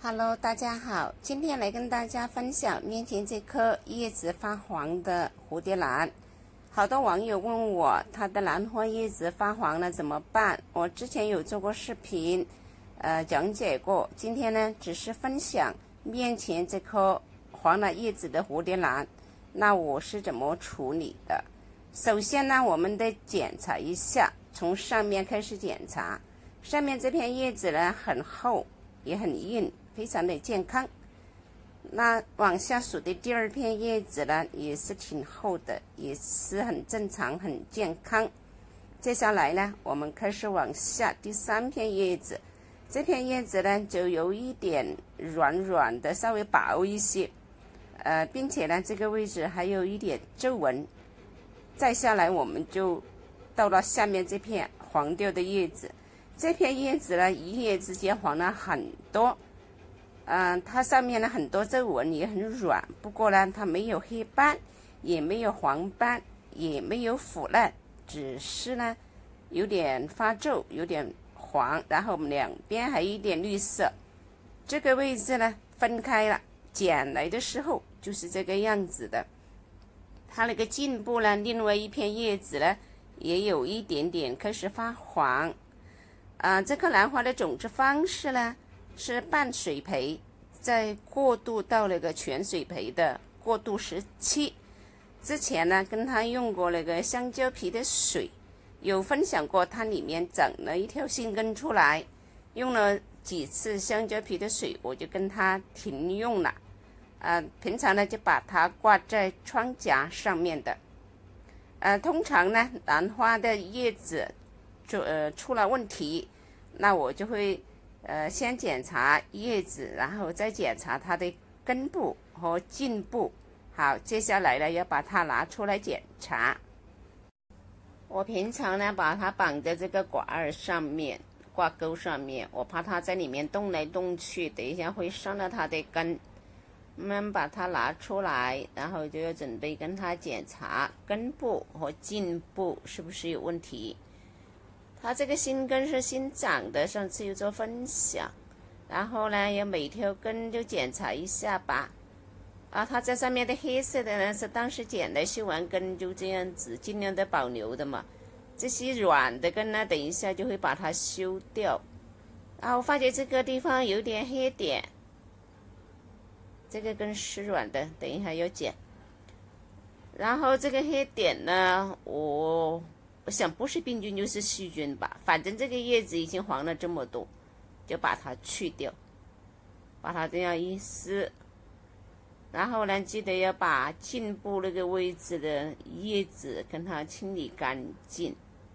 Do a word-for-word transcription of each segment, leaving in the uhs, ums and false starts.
Hello， 大家好，今天来跟大家分享面前这颗叶子发黄的蝴蝶兰。好多网友问我，它的兰花叶子发黄了怎么办？我之前有做过视频，呃，讲解过。今天呢，只是分享面前这颗黄了叶子的蝴蝶兰，那我是怎么处理的？首先呢，我们得检查一下，从上面开始检查。上面这片叶子呢，很厚，也很硬。非常的健康。那往下数的第二片叶子呢，也是挺厚的，也是很正常，很健康。接下来呢，我们开始往下第三片叶子，这片叶子呢就有一点软软的，稍微薄一些，呃，并且呢这个位置还有一点皱纹。再下来我们就到了下面这片黄掉的叶子，这片叶子呢一夜之间黄了很多。嗯、呃，它上面呢很多皱纹，也很软，不过呢它没有黑斑，也没有黄斑，也没有腐烂，只是呢有点发皱，有点黄，然后两边还有一点绿色。这个位置呢分开了，剪来的时候就是这个样子的。它那个茎部呢，另外一片叶子呢也有一点点开始发黄。啊、呃，这颗兰花的种植方式呢是半水培，再过渡到那个全水培的过渡时期。之前呢，跟他用过那个香蕉皮的水，有分享过，它里面长了一条新根出来。用了几次香蕉皮的水，我就跟他停用了。呃，平常呢就把它挂在窗夹上面的。呃，通常呢，兰花的叶子就呃出了问题，那我就会。呃，先检查叶子，然后再检查它的根部和茎部。好，接下来呢，要把它拿出来检查。我平常呢，把它绑在这个挂儿上面，挂钩上面，我怕它在里面动来动去，等一下会伤到它的根。我们把它拿出来，然后就要准备跟它检查根部和茎部是不是有问题。它这个新根是新长的，上次有做分享，然后呢，要每条根就检查一下吧。啊，它这上面的黑色的呢，是当时剪的，修完根就这样子，尽量的保留的嘛。这些软的根呢，等一下就会把它修掉。然后发觉这个地方有点黑点，这个根是软的，等一下要剪。然后这个黑点呢，我。我想不是病菌就是细菌吧，反正这个叶子已经黄了这么多，就把它去掉，把它这样一撕，然后呢，记得要把茎部那个位置的叶子跟它清理干净。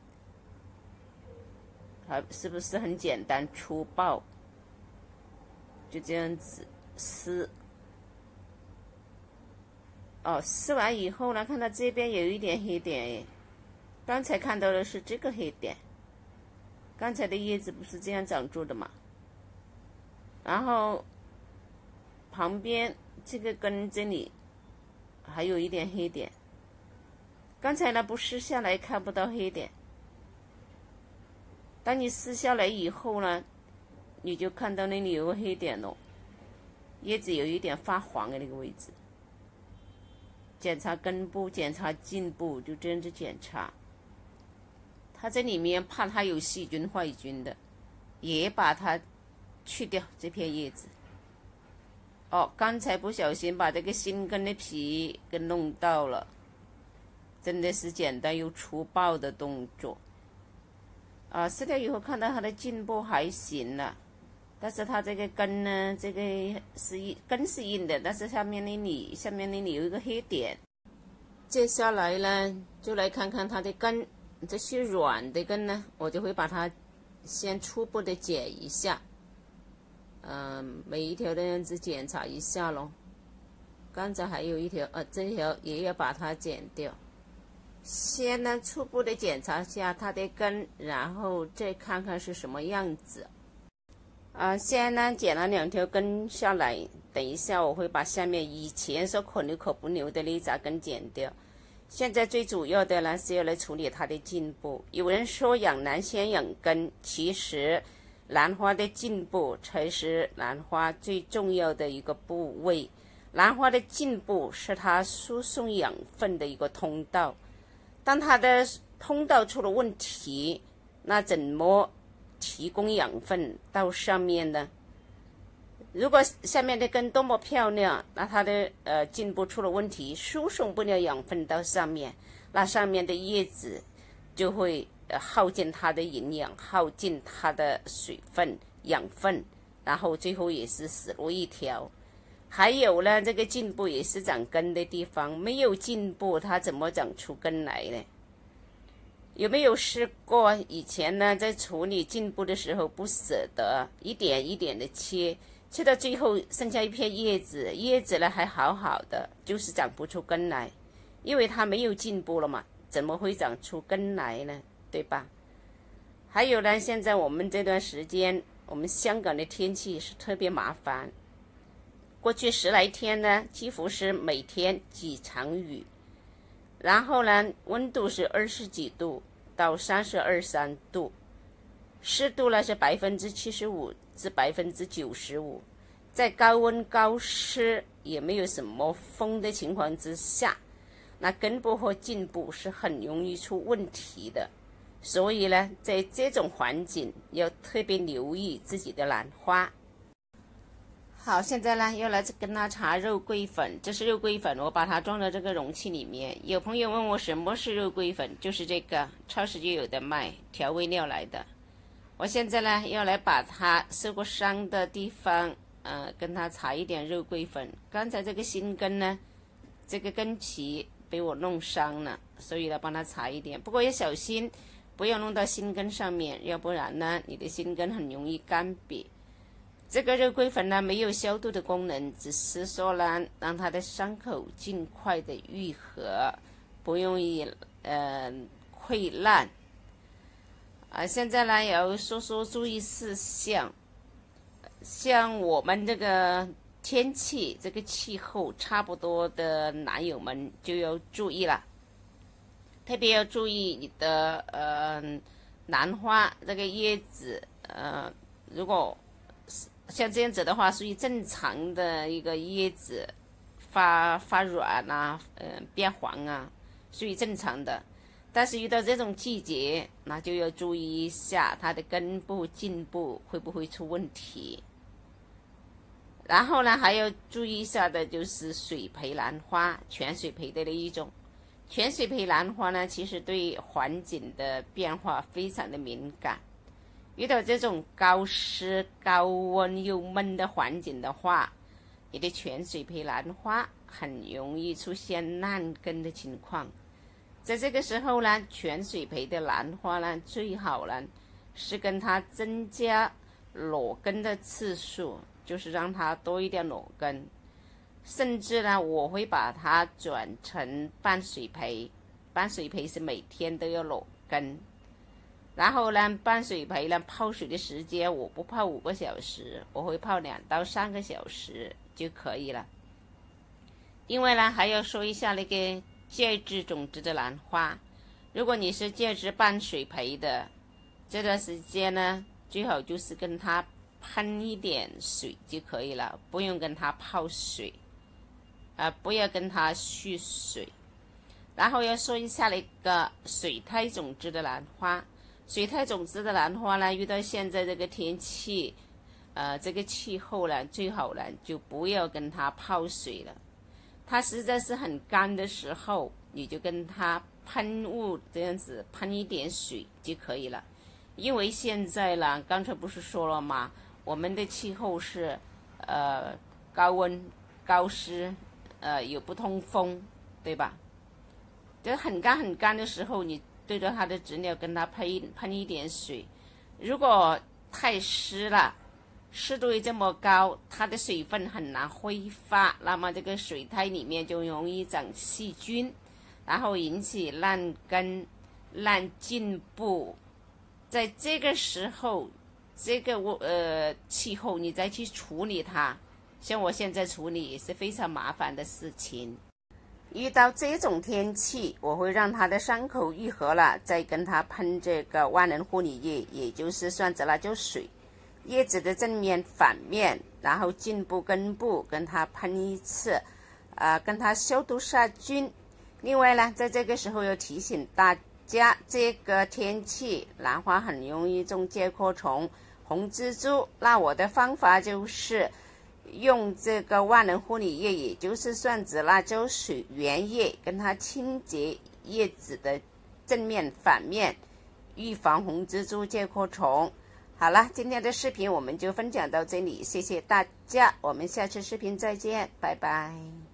好，是不是很简单粗暴？就这样子撕。哦，撕完以后呢，看到这边有一点黑点。刚才看到的是这个黑点，刚才的叶子不是这样长住的嘛？然后旁边这个根这里还有一点黑点，刚才呢不撕下来看不到黑点，当你撕下来以后呢，你就看到那里有个黑点了，叶子有一点发黄的那个位置。检查根部，检查茎部，就这样子检查。它这里面怕它有细菌坏菌的，也把它去掉这片叶子。哦，刚才不小心把这个新根的皮给弄到了，真的是简单又粗暴的动作。啊，撕掉以后看到它的茎部还行了，但是它这个根呢，这个是根是硬的，但是下面那里下面那里有一个黑点。接下来呢，就来看看它的根。这些软的根呢，我就会把它先初步的剪一下，嗯、呃，每一条这样子检查一下咯。刚才还有一条，呃，这条也要把它剪掉。先呢，初步的检查一下它的根，然后再看看是什么样子。啊、呃，先呢剪了两条根下来，等一下我会把下面以前说可留可不留的那一扎根剪掉。现在最主要的呢是要来处理它的茎部。有人说养兰先养根，其实兰花的茎部才是兰花最重要的一个部位。兰花的茎部是它输送养分的一个通道，当它的通道出了问题，那怎么提供养分到上面呢？如果下面的根多么漂亮，那它的呃茎部出了问题，输送不了养分到上面，那上面的叶子就会呃耗尽它的营养，耗尽它的水分、养分，然后最后也是死路一条。还有呢，这个茎部也是长根的地方，没有茎部，它怎么长出根来呢？有没有试过以前呢，在处理茎部的时候不舍得，一点一点的切，切到最后剩下一片叶子，叶子呢还好好的，就是长不出根来，因为它没有茎部了嘛，怎么会长出根来呢？对吧？还有呢，现在我们这段时间，我们香港的天气是特别麻烦。过去十来天呢，几乎是每天几场雨，然后呢，温度是二十几度到三十二三度，湿度呢是百分之七十五至百分之九十五，在高温高湿也没有什么风的情况之下，那根部和茎部是很容易出问题的。所以呢，在这种环境要特别留意自己的兰花。好，现在呢，又来跟他查肉桂粉，这是肉桂粉，我把它装到这个容器里面。有朋友问我什么是肉桂粉，就是这个，超市就有的卖，调味料来的。我现在呢，要来把它受过伤的地方，呃，跟它擦一点肉桂粉。刚才这个心根呢，这个根皮被我弄伤了，所以呢，帮它擦一点。不过要小心，不要弄到心根上面，要不然呢，你的心根很容易干瘪。这个肉桂粉呢，没有消毒的功能，只是说呢，让它的伤口尽快的愈合，不容易呃溃烂。啊，现在呢，也要说说注意事项。像我们这个天气、这个气候差不多的男友们就要注意了，特别要注意你的呃兰花这个叶子，呃，如果像这样子的话，属于正常的一个叶子发发软啊，呃，变黄啊，属于正常的。但是遇到这种季节，那就要注意一下它的根部、茎部会不会出问题。然后呢，还要注意一下的就是水培兰花，全水培的一种。全水培兰花呢，其实对环境的变化非常的敏感。遇到这种高湿、高温又闷的环境的话，你的全水培兰花很容易出现烂根的情况。在这个时候呢，全水培的兰花呢，最好呢是跟它增加裸根的次数，就是让它多一点裸根。甚至呢，我会把它转成半水培，半水培是每天都要裸根。然后呢，半水培呢，泡水的时间我不泡五个小时，我会泡两到三个小时就可以了。另外呢，还要说一下那个介质种植的兰花，如果你是介质半水培的，这段时间呢，最好就是跟它喷一点水就可以了，不用跟它泡水，啊、呃，不要跟它蓄水。然后要说一下那个水苔种植的兰花。水苔种植的兰花呢，遇到现在这个天气，呃，这个气候呢，最好呢就不要跟它泡水了。它实在是很干的时候，你就跟它喷雾这样子喷一点水就可以了。因为现在呢，刚才不是说了吗？我们的气候是呃高温、高湿，呃有不通风，对吧？就很干很干的时候，你对着它的植料跟它喷喷一点水。如果太湿了，湿度这么高，它的水分很难挥发，那么这个水苔里面就容易长细菌，然后引起烂根、烂茎部。在这个时候，这个呃气候你再去处理它，像我现在处理也是非常麻烦的事情。遇到这种天气，我会让它的伤口愈合了，再跟它喷这个万能护理液，也就是酸子辣椒水。 叶子的正面、反面，然后茎部、根部跟它喷一次，呃，跟它消毒杀菌。另外呢，在这个时候要提醒大家，这个天气兰花很容易中介壳虫、红蜘蛛。那我的方法就是用这个万能护理液，也就是蒜子、辣椒水原液，跟它清洁叶子的正面、反面，预防红蜘蛛、介壳虫。好了，今天的视频我们就分享到这里，谢谢大家，我们下次视频再见，拜拜。